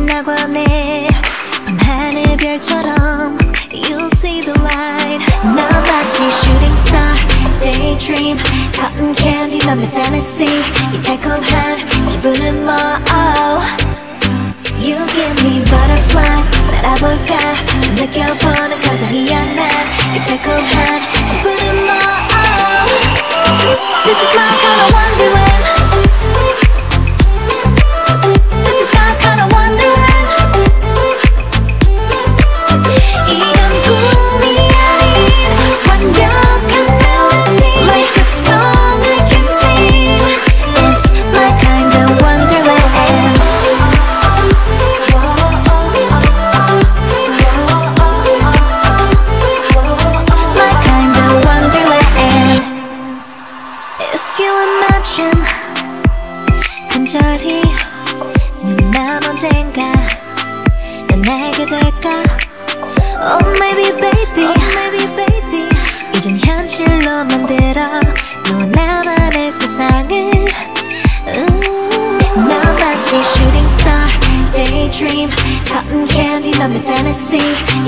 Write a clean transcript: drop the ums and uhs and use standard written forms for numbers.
빛나고 내 밤하늘 별처럼 You'll see the light. 넌 마치 shooting star, daydream, cotton candy, 넌 내 fantasy. 이 달콤한 기분은 뭐? Oh. You give me butterflies. 날아볼까 좀 느껴보는 감정이야 난. 이 달콤한 기분은 뭐? Oh. This is my kind of wonderland. This is my kind of wonderland. 이건 꿈이 아닌 완벽한 melody. Like a song I can sing. It's my kind of wonderland. My kind of wonderland. If you imagine 간절히 난 언젠가 넌 알게 될까? Oh maybe baby, oh, maybe baby. 이젠 현실로 만들어 너와 나만의 세상을. 넌 마치 shooting star, daydream, cotton candy, 넌 내 fantasy.